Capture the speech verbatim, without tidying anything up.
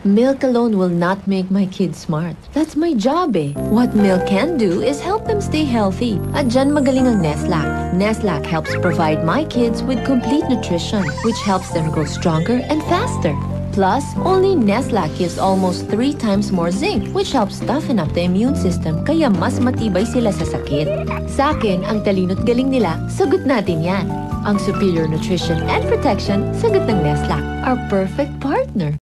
Milk alone will not make my kids smart. That's my job eh. What milk can do is help them stay healthy. At dyan magaling ang Neslac. Neslac helps provide my kids with complete nutrition, which helps them grow stronger and faster. Plus, only Neslac gives almost three times more zinc, which helps toughen up the immune system kaya mas matibay sila sa sakit. Sa akin, ang talino't galing nila, sagot natin yan. Ang superior nutrition and protection, sagot ng Neslac, our perfect partner.